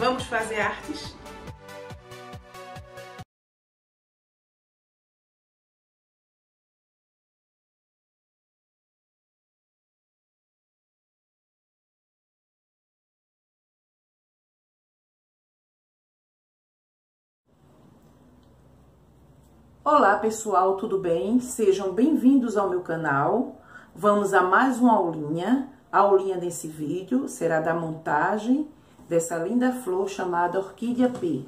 Vamos fazer artes? Olá pessoal, tudo bem? Sejam bem-vindos ao meu canal. Vamos a mais uma aulinha. A aulinha desse vídeo será da montagem dessa linda flor chamada Orquídea P.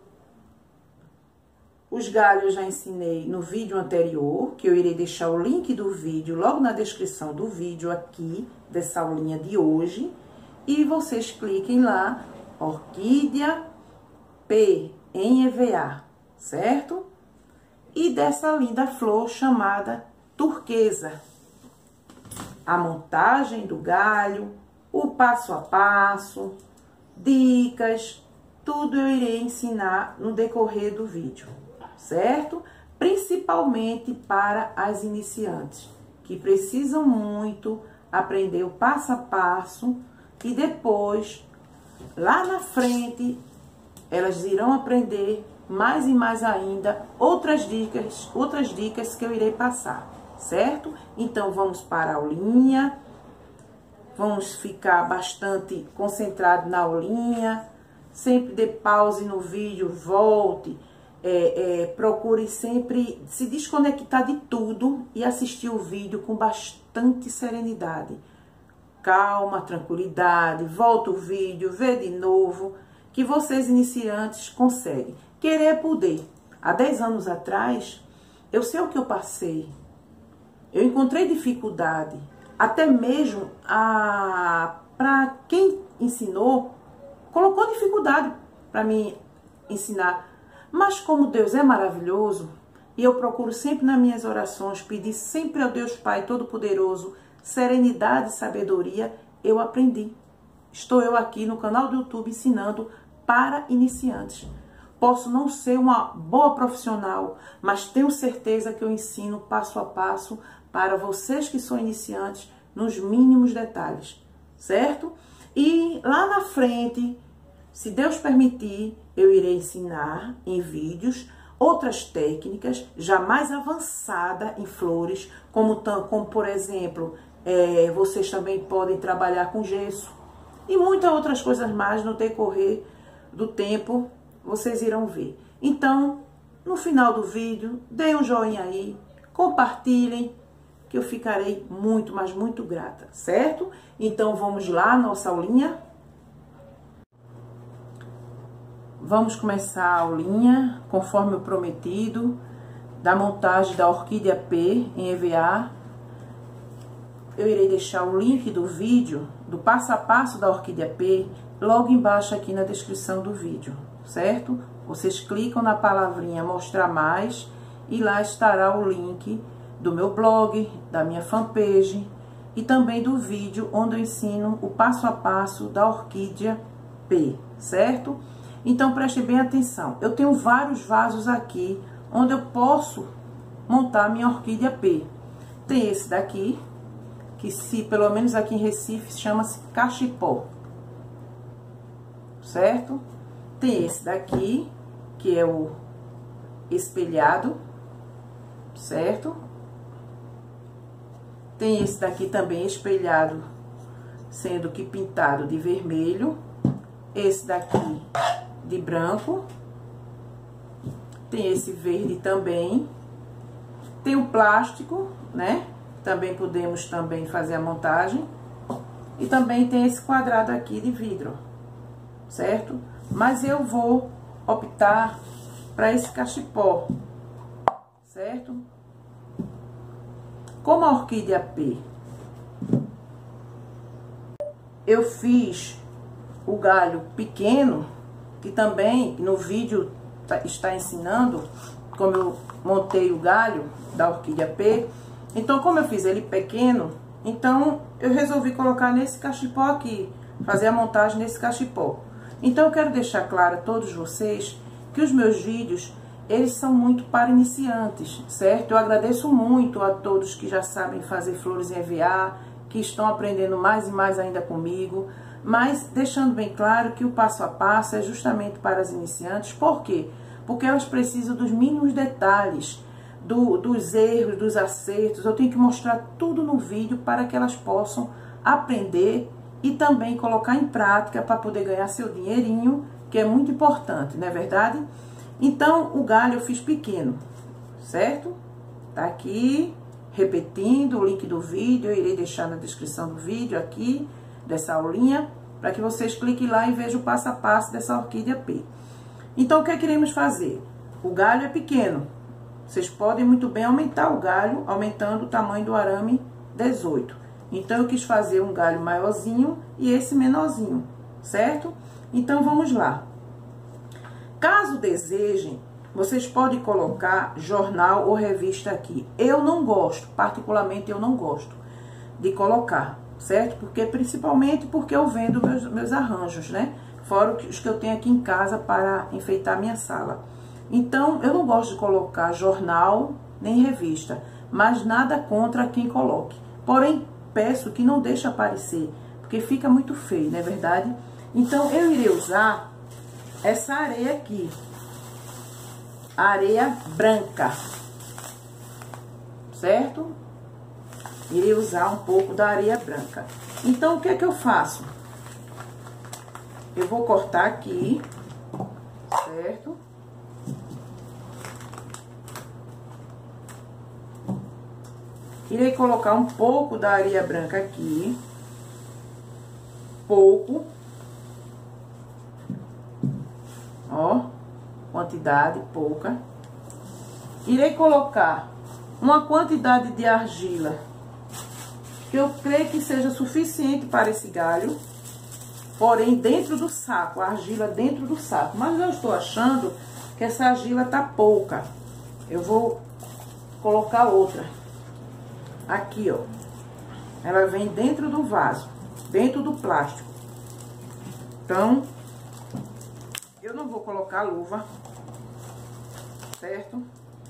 Os galhos eu já ensinei no vídeo anterior, que eu irei deixar o link do vídeo logo na descrição do vídeo aqui, dessa aulinha de hoje. E vocês cliquem lá, Orquídea P em EVA, certo? E dessa linda flor chamada turquesa. A montagem do galho, o passo a passo, dicas, tudo eu irei ensinar no decorrer do vídeo, certo? Principalmente para as iniciantes, que precisam muito aprender o passo a passo e depois, lá na frente, elas irão aprender mais e mais ainda outras dicas que eu irei passar, certo? Então, vamos para a aulinha, vamos ficar bastante concentrado na aulinha, sempre dê pause no vídeo, volte, procure sempre se desconectar de tudo e assistir o vídeo com bastante serenidade. Calma, tranquilidade, volta o vídeo, vê de novo, que vocês iniciantes conseguem. Querer é poder. Há 10 anos atrás, eu sei o que eu passei. Eu encontrei dificuldade. Até mesmo para quem ensinou, colocou dificuldade para me ensinar. Mas como Deus é maravilhoso, e eu procuro sempre nas minhas orações, pedir sempre ao Deus Pai Todo-Poderoso, serenidade e sabedoria, eu aprendi. Estou eu aqui no canal do YouTube ensinando para iniciantes. Posso não ser uma boa profissional, mas tenho certeza que eu ensino passo a passo para vocês que são iniciantes nos mínimos detalhes, certo? E lá na frente, se Deus permitir, eu irei ensinar em vídeos outras técnicas já mais avançadas em flores, como por exemplo, vocês também podem trabalhar com gesso e muitas outras coisas mais no decorrer do tempo. Vocês irão ver. Então, no final do vídeo, deem um joinha aí, compartilhem, que eu ficarei muito, mas muito grata, certo? Então, vamos lá, nossa aulinha. Vamos começar a aulinha, conforme o prometido, da montagem da Orquídea P em EVA. Eu irei deixar o link do vídeo, do passo a passo da Orquídea P, logo embaixo aqui na descrição do vídeo, certo? Vocês clicam na palavrinha mostrar mais e lá estará o link do meu blog, da minha fanpage e também do vídeo onde eu ensino o passo a passo da Orquídea P, certo? Então prestem bem atenção. Eu tenho vários vasos aqui onde eu posso montar minha Orquídea P. Tem esse daqui, que pelo menos aqui em Recife chama-se cachipó, certo? Tem esse daqui, que é o espelhado, certo? Tem esse daqui também espelhado, sendo que pintado de vermelho. Esse daqui de branco. Tem esse verde também. Tem o plástico, né? Também podemos fazer a montagem. E também tem esse quadrado aqui de vidro, certo? Mas eu vou optar para esse cachipó, certo? Como a Orquídea P, eu fiz o galho pequeno, que também no vídeo está ensinando como eu montei o galho da Orquídea P. Então, como eu fiz ele pequeno, então eu resolvi colocar nesse cachipó aqui, fazer a montagem nesse cachipó. Então, eu quero deixar claro a todos vocês que os meus vídeos, eles são muito para iniciantes, certo? Eu agradeço muito a todos que já sabem fazer flores em EVA, que estão aprendendo mais e mais ainda comigo. mas deixando bem claro que o passo a passo é justamente para as iniciantes. Por quê? Porque elas precisam dos mínimos detalhes, dos erros, dos acertos. Eu tenho que mostrar tudo no vídeo para que elas possam aprender e também colocar em prática para poder ganhar seu dinheirinho, que é muito importante, não é verdade? Então, o galho eu fiz pequeno, certo? Tá aqui, repetindo o link do vídeo, eu irei deixar na descrição do vídeo aqui, dessa aulinha, para que vocês cliquem lá e vejam o passo a passo dessa orquídea P. Então, o que queremos fazer? O galho é pequeno. Vocês podem muito bem aumentar o galho, aumentando o tamanho do arame 18. Então, eu quis fazer um galho maiorzinho e esse menorzinho, certo? Então, vamos lá. Caso desejem, vocês podem colocar jornal ou revista aqui. Eu não gosto, particularmente eu não gosto de colocar, certo? Principalmente porque eu vendo meus arranjos, né? Fora os que eu tenho aqui em casa para enfeitar minha sala. Então, eu não gosto de colocar jornal nem revista, mas nada contra quem coloque. Porém, peço que não deixe aparecer, porque fica muito feio, não é verdade? Então, eu irei usar essa areia aqui, areia branca, certo? Irei usar um pouco da areia branca. Então, o que é que eu faço? Eu vou cortar aqui, certo? Irei colocar um pouco da areia branca aqui, pouco, ó, quantidade pouca. Irei colocar uma quantidade de argila que eu creio que seja suficiente para esse galho, porém dentro do saco, a argila dentro do saco. Mas eu estou achando que essa argila tá pouca. Eu vou colocar outra. Aqui, ó. Ela vem dentro do vaso, dentro do plástico. Então, eu não vou colocar luva, certo?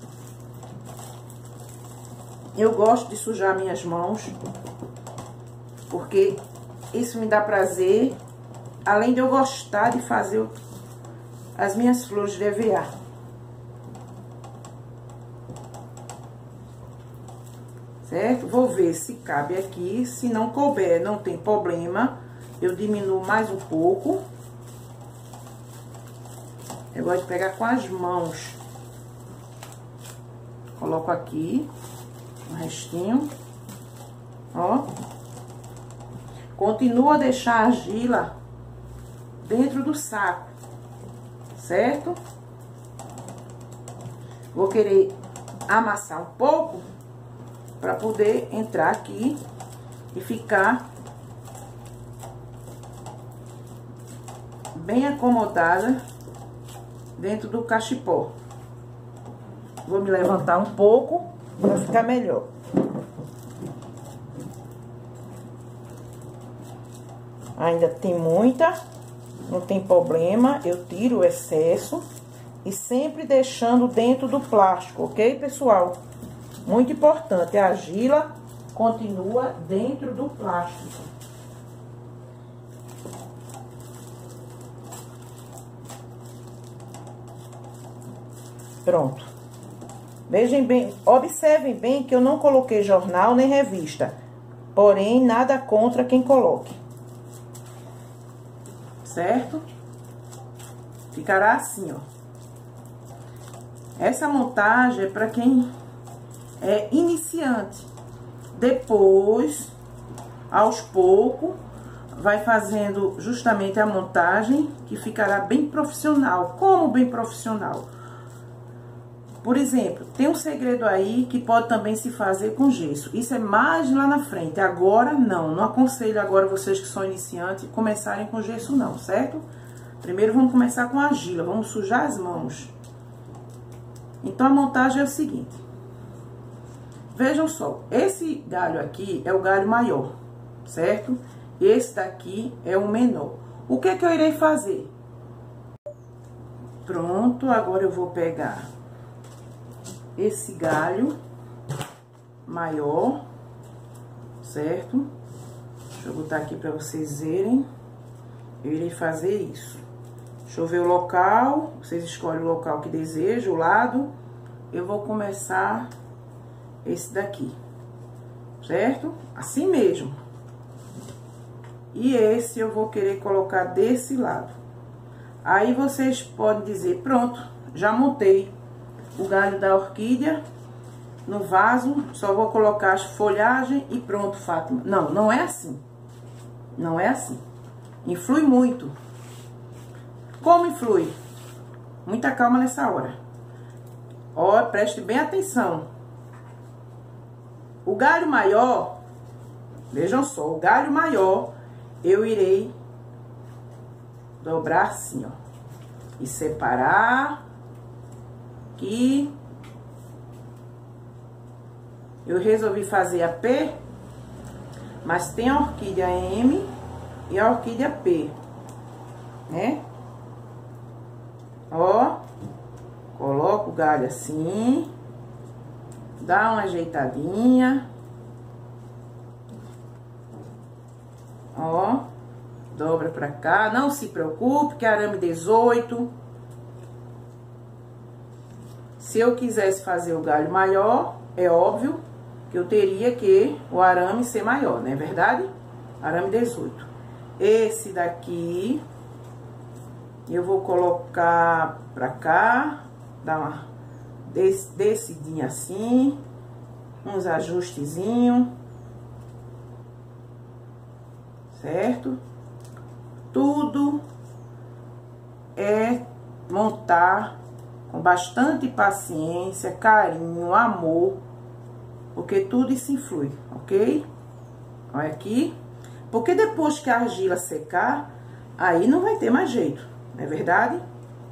Eu gosto de sujar minhas mãos, porque isso me dá prazer, além de eu gostar de fazer as minhas flores de EVA. Certo? Vou ver se cabe aqui, se não couber, não tem problema, eu diminuo mais um pouco. Eu gosto de pegar com as mãos. Coloco aqui o restinho, ó. Continuo a deixar a argila dentro do saco, certo? Vou querer amassar um pouco para poder entrar aqui e ficar bem acomodada dentro do cachepô. Vou me levantar um pouco para ficar melhor. Ainda tem muita, não tem problema, eu tiro o excesso e sempre deixando dentro do plástico, ok, pessoal? Muito importante, a argila continua dentro do plástico. Pronto. Vejam bem, observem bem que eu não coloquei jornal nem revista. Porém, nada contra quem coloque. Certo? Ficará assim, ó. Essa montagem é para quem é iniciante. Depois, aos poucos, vai fazendo justamente a montagem, que ficará bem profissional. Como bem profissional? Por exemplo, tem um segredo aí que pode também se fazer com gesso. Isso é mais lá na frente. Agora, não aconselho agora vocês que são iniciantes começarem com gesso não, certo? Primeiro vamos começar com argila, vamos sujar as mãos. Então, a montagem é o seguinte. Vejam só, esse galho aqui é o galho maior, certo? Esse daqui é o menor. O que é que eu irei fazer? Pronto, agora eu vou pegar esse galho maior, certo? Deixa eu botar aqui para vocês verem. eu irei fazer isso. Deixa eu ver o local, vocês escolhem o local que desejam, o lado. Eu vou começar esse daqui, certo? Assim mesmo. E esse eu vou querer colocar desse lado. Aí vocês podem dizer, pronto, já montei o galho da orquídea no vaso, só vou colocar as folhagens e pronto, Fátima. Não, não é assim. Não é assim. Influi muito. Como influi? Muita calma nessa hora. Ó, preste bem atenção. O galho maior, vejam só, o galho maior, eu irei dobrar assim, ó. E separar aqui. Eu resolvi fazer a P, mas tem a orquídea M e a orquídea P, né? Ó, coloca o galho assim, dá uma ajeitadinha. Ó, dobra pra cá, não se preocupe, que é arame 18. Se eu quisesse fazer o galho maior, é óbvio que eu teria que o arame ser maior, não é verdade? Arame 18. Esse daqui, eu vou colocar pra cá, dar uma descidinha assim, uns ajustezinhos, certo? Tudo é montar com bastante paciência, carinho, amor, porque tudo isso influi, ok? Olha aqui. Porque depois que a argila secar, aí não vai ter mais jeito, não é verdade?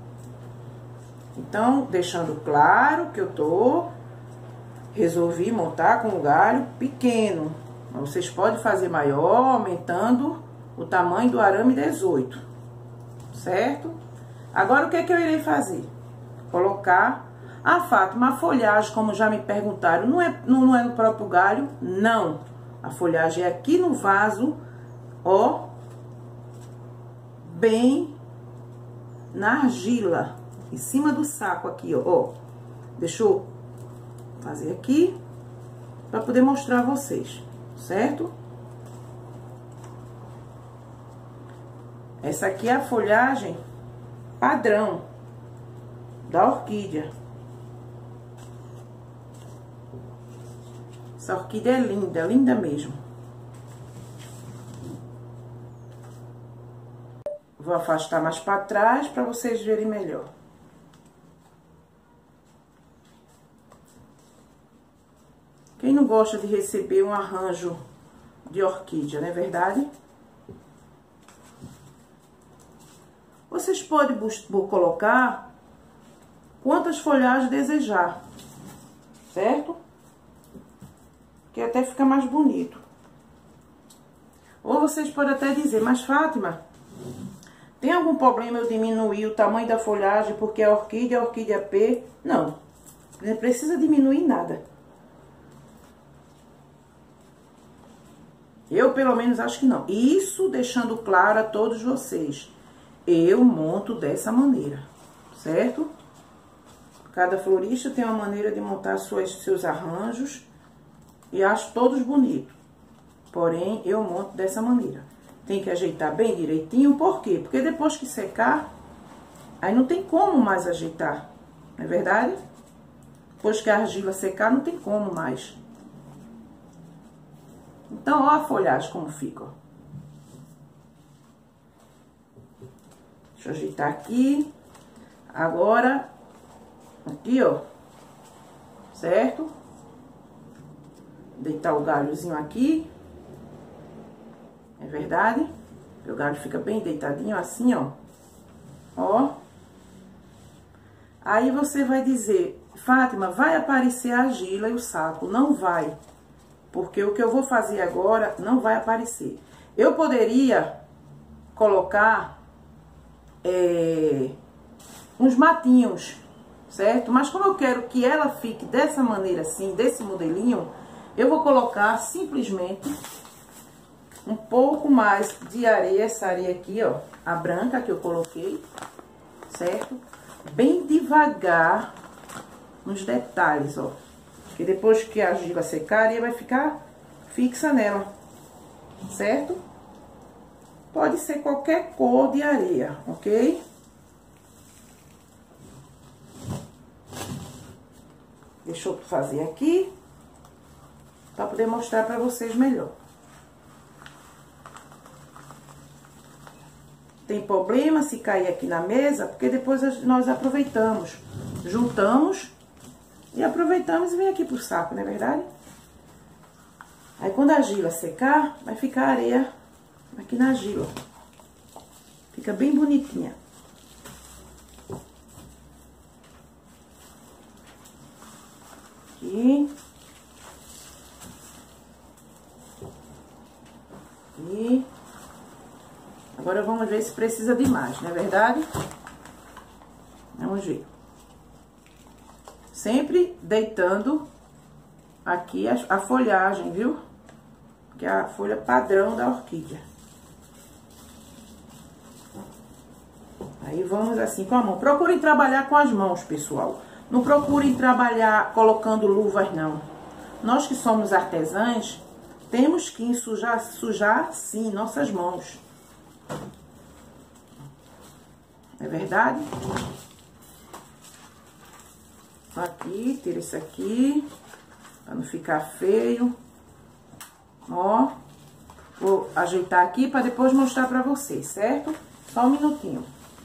Então, deixando claro que resolvi montar com um galho pequeno. Vocês podem fazer maior, aumentando o tamanho do arame 18, certo? Agora, o que é que eu irei fazer? Colocar... Ah, Fátima, a folhagem, como já me perguntaram, não é no próprio galho? Não. A folhagem é aqui no vaso, ó, bem na argila, em cima do saco aqui, ó. Deixa eu fazer aqui, para poder mostrar a vocês, certo? Essa aqui é a folhagem padrão da orquídea. Essa orquídea é linda, linda mesmo. Vou afastar mais para trás para vocês verem melhor. Quem não gosta de receber um arranjo de orquídea, não é verdade? Vocês podem colocar quantas folhagens desejar, certo? Que até fica mais bonito. Ou vocês podem até dizer, mas Fátima, tem algum problema eu diminuir o tamanho da folhagem porque a orquídea P? Não, não precisa diminuir nada. Eu, pelo menos, acho que não. Isso deixando claro a todos vocês. Eu monto dessa maneira, certo? Cada florista tem uma maneira de montar seus arranjos e acho todos bonitos. Porém, eu monto dessa maneira. Tem que ajeitar bem direitinho, por quê? Porque depois que secar, aí não tem como mais ajeitar, não é verdade? Depois que a argila secar, não tem como mais. Então, ó a folhagem como fica, ó. Deixa eu ajeitar aqui. Agora, aqui, ó, certo? Deitar o galhozinho aqui. É verdade? O galho fica bem deitadinho assim, ó. Ó. Aí você vai dizer, Fátima, vai aparecer a argila e o saco? Não vai. Porque o que eu vou fazer agora não vai aparecer. Eu poderia colocar uns matinhos, certo? Mas como eu quero que ela fique dessa maneira assim, desse modelinho, eu vou colocar simplesmente um pouco mais de areia, essa areia aqui, ó, a branca que eu coloquei, certo? Bem devagar nos detalhes, ó. Porque depois que a argila secar, a areia vai ficar fixa nela, certo? Pode ser qualquer cor de areia, ok? Deixa eu fazer aqui, para poder mostrar para vocês melhor. Tem problema se cair aqui na mesa, porque depois nós aproveitamos, juntamos e aproveitamos e vem aqui pro saco, não é verdade? Aí quando a argila secar, vai ficar areia aqui na argila. Fica bem bonitinha. Aqui. E agora vamos ver se precisa de mais, não é verdade? Vamos ver. Sempre deitando aqui a folhagem, viu? Que é a folha padrão da orquídea. Aí vamos assim com a mão. Procurem trabalhar com as mãos, pessoal. Não procurem trabalhar colocando luvas, não. Nós que somos artesãs, temos que sujar sim, nossas mãos. É verdade? Aqui, tira isso aqui, pra não ficar feio. Ó, vou ajeitar aqui pra depois mostrar pra vocês, certo? Só um minutinho.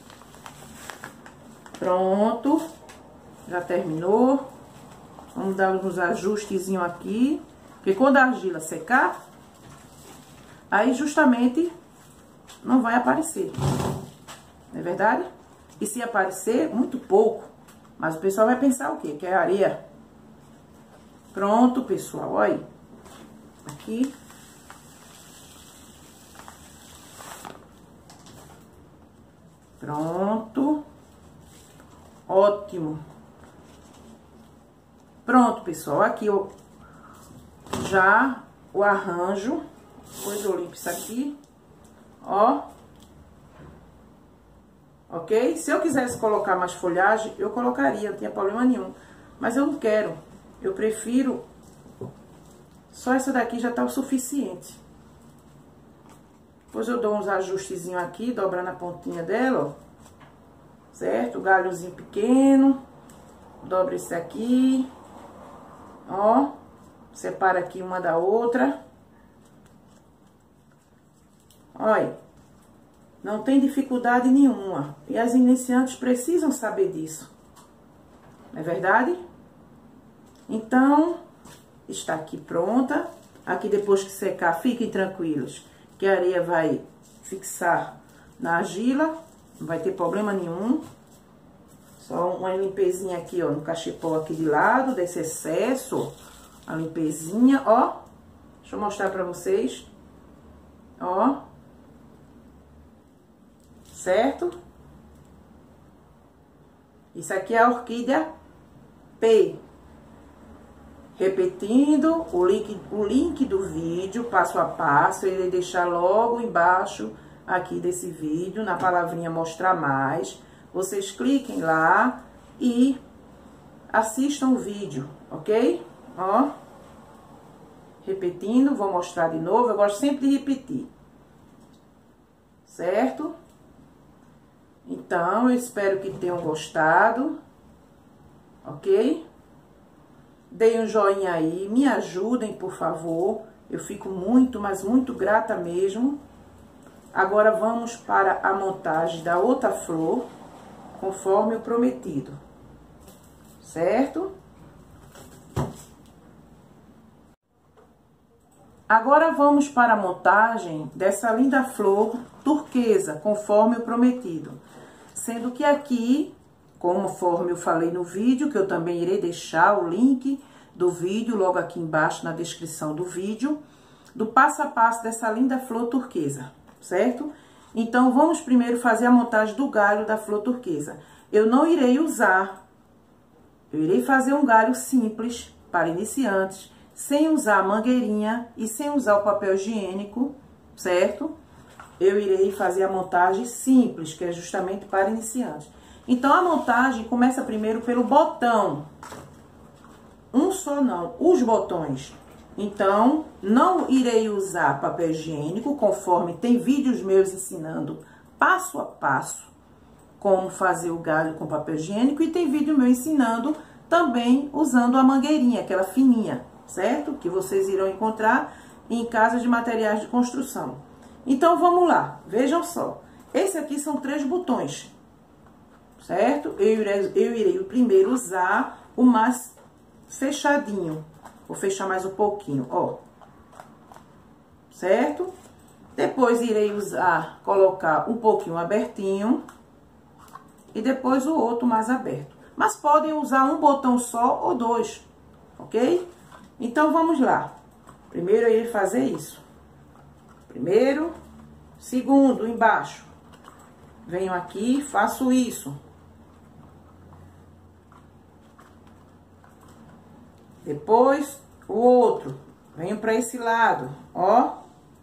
Pronto, já terminou. Vamos dar uns ajustezinhos aqui, porque quando a argila secar, aí justamente não vai aparecer, não é verdade? E se aparecer, muito pouco, mas o pessoal vai pensar o quê? Que é areia. Pronto, pessoal, olha aí. Aqui. Pronto. Ótimo. Pronto, pessoal, aqui eu já o arranjo. Depois eu limpo isso aqui, ó. Ok? Se eu quisesse colocar mais folhagem, eu colocaria, não tinha problema nenhum. Mas eu não quero. Eu prefiro... Só essa daqui já tá o suficiente. Depois eu dou uns ajustezinhos aqui, dobrando a pontinha dela, ó. Certo? O galhozinho pequeno. Dobra esse aqui. Ó. Separa aqui uma da outra. Olha. Não tem dificuldade nenhuma. E as iniciantes precisam saber disso. Não é verdade? Então, está aqui pronta. Aqui depois que secar, fiquem tranquilos, que a areia vai fixar na argila. Não vai ter problema nenhum. Só uma limpezinha aqui, ó, no cachepô aqui de lado, desse excesso. A limpezinha, ó. Deixa eu mostrar pra vocês. Ó. Certo? Isso aqui é a orquídea P. Repetindo, o link do vídeo, passo a passo, eu irei deixar logo embaixo aqui desse vídeo, na palavrinha mostrar mais. Vocês cliquem lá e assistam o vídeo, ok? Ó. Repetindo, vou mostrar de novo, eu gosto sempre de repetir. Certo? Então, eu espero que tenham gostado, ok? Deem um joinha aí, me ajudem, por favor. Eu fico muito, mas muito grata mesmo. Agora, vamos para a montagem da outra flor, conforme o prometido, certo? Agora, vamos para a montagem dessa linda flor turquesa, conforme o prometido. Sendo que aqui, conforme eu falei no vídeo, que eu também irei deixar o link do vídeo logo aqui embaixo na descrição do vídeo, do passo a passo dessa linda flor turquesa, certo? Então, vamos primeiro fazer a montagem do galho da flor turquesa. Eu não irei usar, eu irei fazer um galho simples para iniciantes, sem usar a mangueirinha e sem usar o papel higiênico, certo? Eu irei fazer a montagem simples, que é justamente para iniciantes. Então, a montagem começa primeiro pelo botão. Um só não, os botões. Então, não irei usar papel higiênico, conforme tem vídeos meus ensinando passo a passo como fazer o galho com papel higiênico. E tem vídeo meu ensinando também usando a mangueirinha, aquela fininha, certo? Que vocês irão encontrar em casas de materiais de construção. Então, vamos lá, vejam só. Esse aqui são 3 botões, certo? Eu irei primeiro usar o mais fechadinho. Vou fechar mais um pouquinho, ó. Certo? Depois irei colocar um pouquinho abertinho. E depois o outro mais aberto. Mas podem usar um botão só ou 2, ok? Então, vamos lá. Primeiro eu irei fazer isso. Primeiro, segundo, embaixo. Venho aqui, faço isso. Depois, o outro. Venho para esse lado, ó.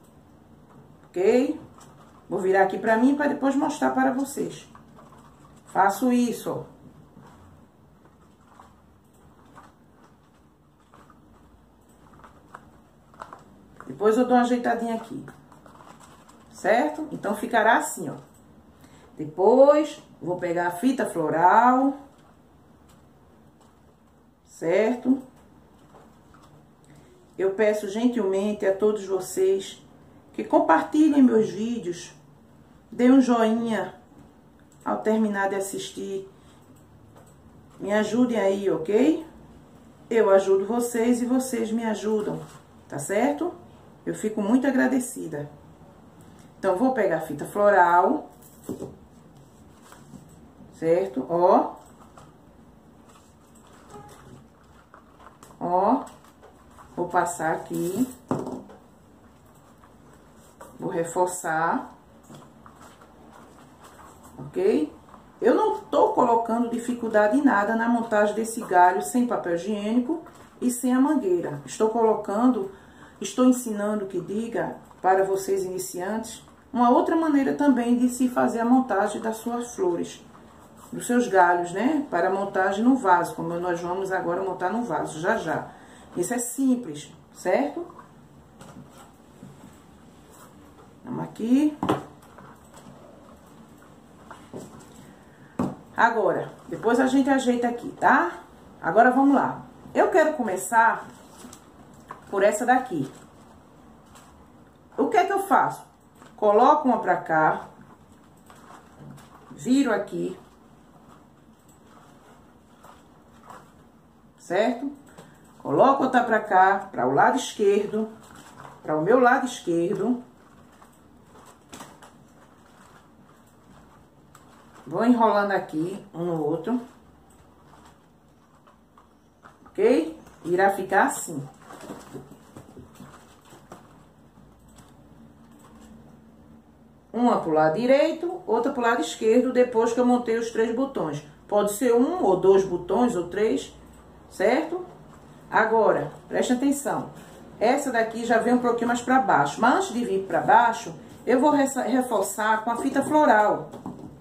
Ok? Vou virar aqui para mim para depois mostrar para vocês. Faço isso, ó. Depois eu dou uma ajeitadinha aqui. Certo? Então, ficará assim, ó. Depois, vou pegar a fita floral. Certo? Eu peço gentilmente a todos vocês que compartilhem meus vídeos. Dê um joinha ao terminar de assistir. Me ajudem aí, ok? Eu ajudo vocês e vocês me ajudam, tá certo? Eu fico muito agradecida. Então, vou pegar a fita floral. Certo? Ó. Ó. Vou passar aqui. Vou reforçar. Ok? Eu não tô colocando dificuldade em nada na montagem desse galho sem papel higiênico e sem a mangueira. Estou ensinando que diga para vocês iniciantes uma outra maneira também de se fazer a montagem das suas flores, dos seus galhos, né? Para a montagem no vaso, como nós vamos agora montar no vaso, já já. Isso é simples, certo? Vamos aqui. Agora, depois a gente ajeita aqui, tá? Agora, vamos lá. Eu quero começar por essa daqui. O que é que eu faço? Coloco uma pra cá. Viro aqui. Certo? Coloco outra pra cá, para o lado esquerdo. Para o meu lado esquerdo. Vou enrolando aqui, um no outro. Ok? Irá ficar assim. Uma pro lado direito, outra pro lado esquerdo, depois que eu montei os 3 botões. Pode ser 1 ou 2 botões, ou 3, certo? Agora, preste atenção. Essa daqui já vem um pouquinho mais pra baixo. Mas antes de vir pra baixo, eu vou reforçar com a fita floral.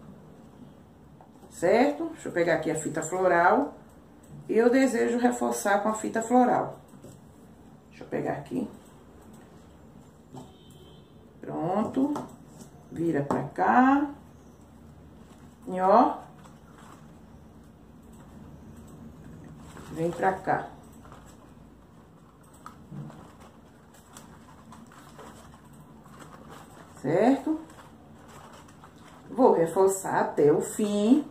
Certo? Deixa eu pegar aqui a fita floral. E eu desejo reforçar com a fita floral. Deixa eu pegar aqui. Pronto. Vira pra cá. E ó. Vem pra cá. Certo? Vou reforçar até o fim.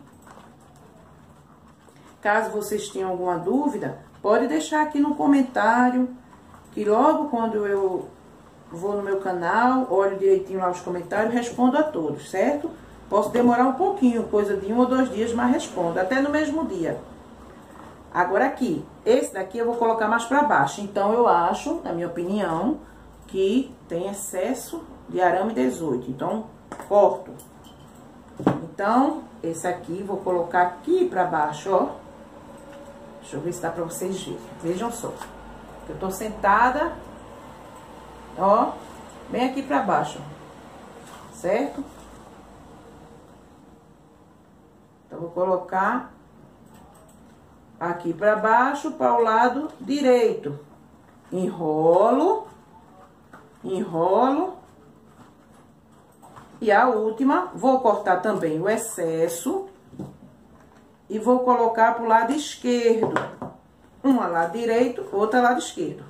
Caso vocês tenham alguma dúvida, pode deixar aqui no comentário, que logo quando eu vou no meu canal, olho direitinho lá os comentários, respondo a todos, certo? Posso demorar um pouquinho, coisa de 1 ou 2 dias, mas respondo, até no mesmo dia. Agora aqui, esse daqui eu vou colocar mais pra baixo, então eu acho, na minha opinião, que tem excesso de arame 18, então corto. Então, esse aqui vou colocar aqui pra baixo, ó. Deixa eu ver se dá pra vocês verem. Vejam só. Eu tô sentada, ó. bem aqui pra baixo, certo? Então, vou colocar aqui pra baixo, para o lado direito. Enrolo, enrolo. E a última, vou cortar também o excesso e vou colocar pro lado esquerdo. Uma lado direito, outra lado esquerdo.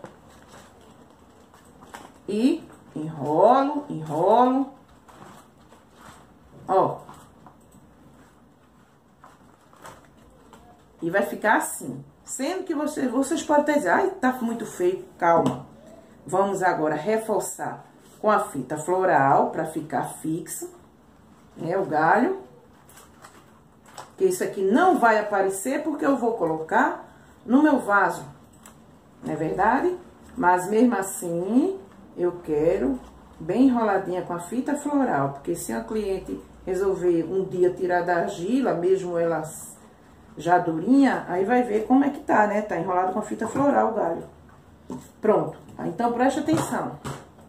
E enrolo, enrolo. Ó. E vai ficar assim. Sendo que vocês podem dizer, ai, tá muito feio. Calma. Vamos agora reforçar com a fita floral para ficar fixo, né, o galho. Que isso aqui não vai aparecer porque eu vou colocar no meu vaso, não é verdade? Mas mesmo assim, eu quero bem enroladinha com a fita floral, porque se a cliente resolver um dia tirar da argila, mesmo ela já durinha, aí vai ver como é que tá, né? Tá enrolado com a fita floral o galho. Pronto. Então, preste atenção.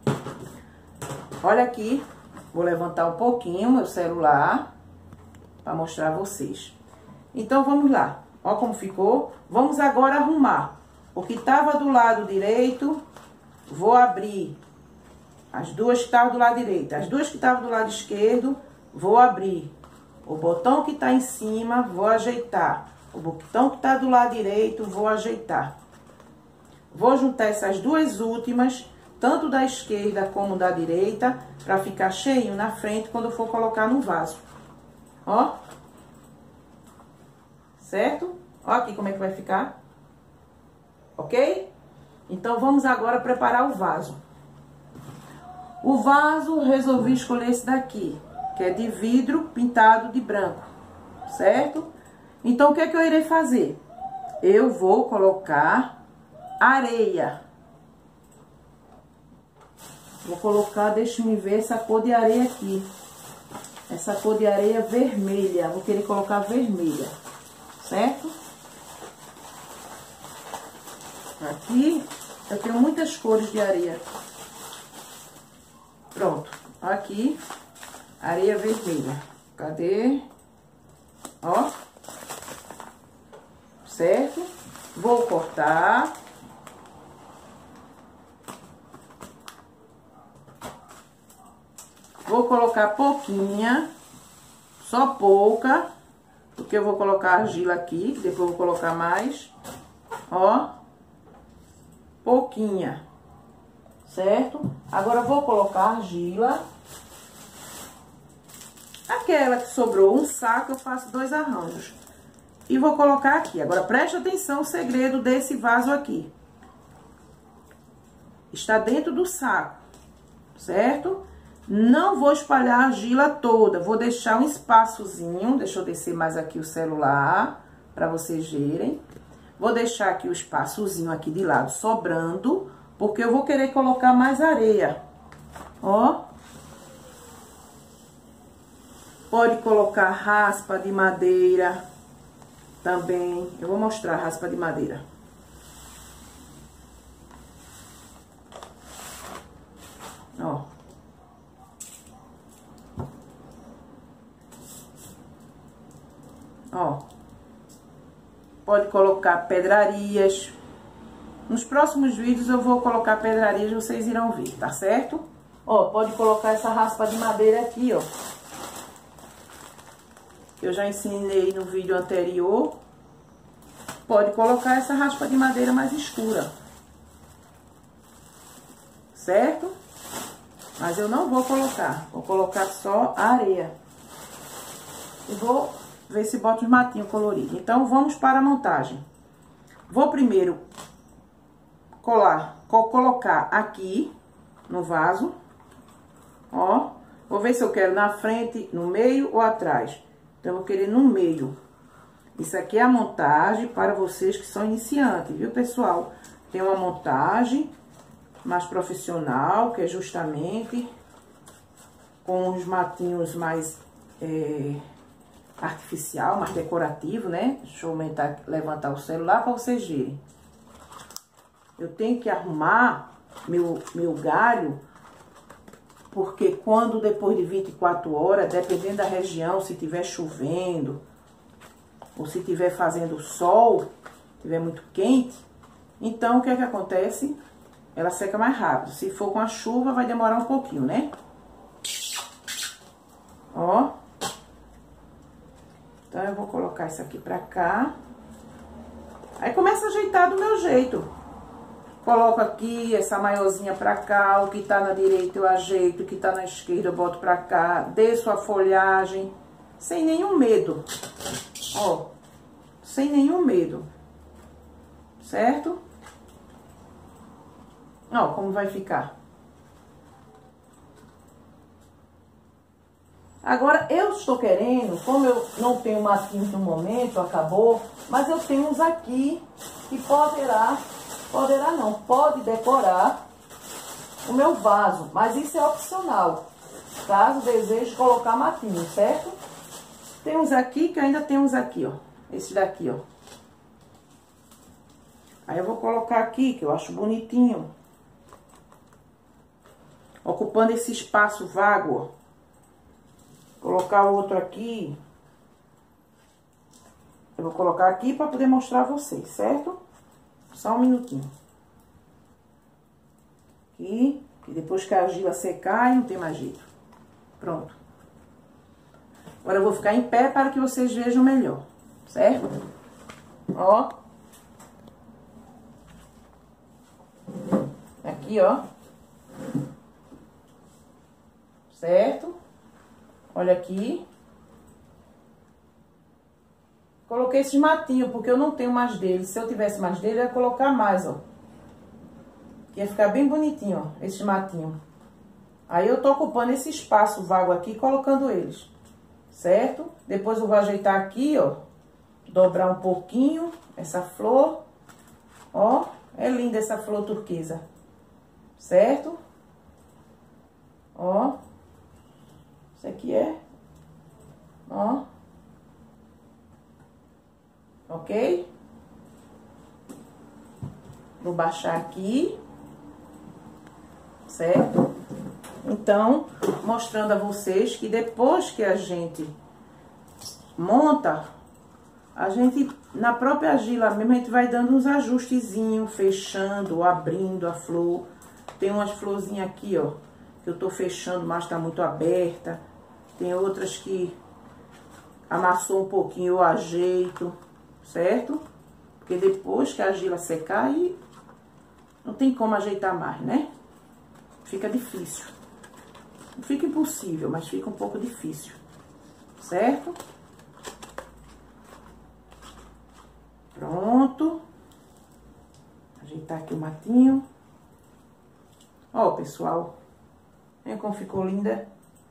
Olha aqui, vou levantar um pouquinho meu celular para mostrar a vocês. Então, vamos lá. Ó como ficou. Vamos agora arrumar. O que tava do lado direito, vou abrir. As duas que estavam do lado direito. As duas que estavam do lado esquerdo, vou abrir. O botão que tá em cima, vou ajeitar. O botão que tá do lado direito, vou ajeitar. Vou juntar essas duas últimas, tanto da esquerda como da direita, para ficar cheinho na frente quando eu for colocar no vaso. Ó. Certo? Ó aqui como é que vai ficar. Ok? Então, vamos agora preparar o vaso. O vaso, resolvi escolher esse daqui, que é de vidro pintado de branco, certo? Então, o que é que eu irei fazer? Eu vou colocar areia. Vou colocar, deixa-me ver essa cor de areia aqui. Essa cor de areia vermelha. Vou querer colocar vermelha, certo? Aqui eu tenho muitas cores de areia. Pronto. Aqui, areia vermelha. Cadê? Ó. Certo? Vou cortar. Vou colocar pouquinha, só pouca, porque eu vou colocar argila aqui, depois eu vou colocar mais, ó, pouquinha, certo? Agora eu vou colocar argila, aquela que sobrou um saco, eu faço 2 arranjos, e vou colocar aqui. Agora preste atenção, o segredo desse vaso aqui, está dentro do saco, certo? Não vou espalhar a argila toda, vou deixar um espaçozinho, deixa eu descer mais aqui o celular, para vocês verem. Vou deixar aqui o espaçozinho aqui de lado sobrando, porque eu vou querer colocar mais areia, ó. Pode colocar raspa de madeira também, eu vou mostrar a raspa de madeira. Ó. Ó, pode colocar pedrarias. Nos próximos vídeos eu vou colocar pedrarias, vocês irão ver, tá certo? Ó, pode colocar essa raspa de madeira aqui, ó. Eu já ensinei no vídeo anterior. Pode colocar essa raspa de madeira mais escura. Certo? Mas eu não vou colocar só a areia. E vou ver se boto os matinhos coloridos. Então, vamos para a montagem. Vou primeiro colocar aqui no vaso. Ó. Vou ver se eu quero na frente, no meio ou atrás. Então, eu vou querer no meio. Isso aqui é a montagem para vocês que são iniciantes, viu, pessoal? Tem uma montagem mais profissional, que é justamente com os matinhos mais artificial, mais decorativo, né? Deixa eu levantar o celular para vocês verem. Eu tenho que arrumar meu galho porque quando depois de 24 horas, dependendo da região, se tiver chovendo, ou se tiver fazendo sol, tiver muito quente, então o que é que acontece? Ela seca mais rápido. Se for com a chuva, vai demorar um pouquinho, né? Ó. Então, eu vou colocar isso aqui pra cá. Aí, começa a ajeitar do meu jeito. Coloco aqui essa maiorzinha pra cá, o que tá na direita eu ajeito, o que tá na esquerda eu boto pra cá. Desço a folhagem, sem nenhum medo. Ó, sem nenhum medo. Certo? Ó, como vai ficar. Agora, eu estou querendo, como eu não tenho matinhos no momento, acabou, mas eu tenho uns aqui que pode decorar o meu vaso, mas isso é opcional, caso deseje colocar matinho, certo? Tem uns aqui que ainda tem uns aqui, ó, esse daqui, ó. Aí eu vou colocar aqui, que eu acho bonitinho, ocupando esse espaço vago, ó. Colocar o outro aqui. Eu vou colocar aqui para poder mostrar a vocês, certo? Só um minutinho. Aqui, que depois que a argila secar, não tem mais jeito. Pronto. Agora eu vou ficar em pé para que vocês vejam melhor, certo? Ó. Aqui, ó. Certo? Olha aqui. Coloquei esses matinhos, porque eu não tenho mais deles. Se eu tivesse mais deles, eu ia colocar mais, ó. Ia ficar bem bonitinho, ó, esses matinhos. Aí eu tô ocupando esse espaço vago aqui, colocando eles. Certo? Depois eu vou ajeitar aqui, ó. Dobrar um pouquinho essa flor. Ó, é linda essa flor turquesa. Certo? Ó. Isso aqui é, ó, ok? Vou baixar aqui, certo? Então, mostrando a vocês que depois que a gente monta, a gente, na própria argila mesmo, a gente vai dando uns ajustezinhos, fechando, abrindo a flor. Tem umas florzinhas aqui, ó, que eu tô fechando, mas tá muito aberta. Tem outras que amassou um pouquinho, eu ajeito, certo? Porque depois que a argila secar, aí não tem como ajeitar mais, né? Fica difícil. Não fica impossível, mas fica um pouco difícil, certo? Pronto. Ajeitar aqui o matinho. Ó, pessoal. Olha como ficou linda.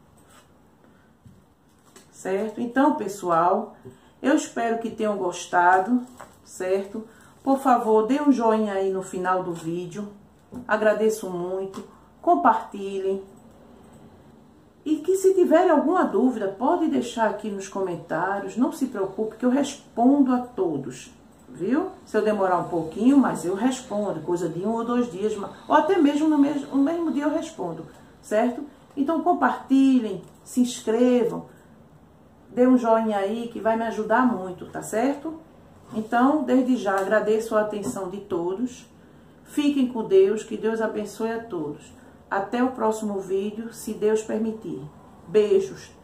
Certo? Então, pessoal, eu espero que tenham gostado, certo? Por favor, dê um joinha aí no final do vídeo. Agradeço muito. Compartilhem. E que se tiver alguma dúvida, pode deixar aqui nos comentários. Não se preocupe que eu respondo a todos, viu? Se eu demorar um pouquinho, mas eu respondo. Coisa de 1 ou 2 dias, ou até mesmo no mesmo dia eu respondo, certo? Então, compartilhem, se inscrevam. Dê um joinha aí que vai me ajudar muito, tá certo? Então, desde já, agradeço a atenção de todos. Fiquem com Deus, que Deus abençoe a todos. Até o próximo vídeo, se Deus permitir. Beijos.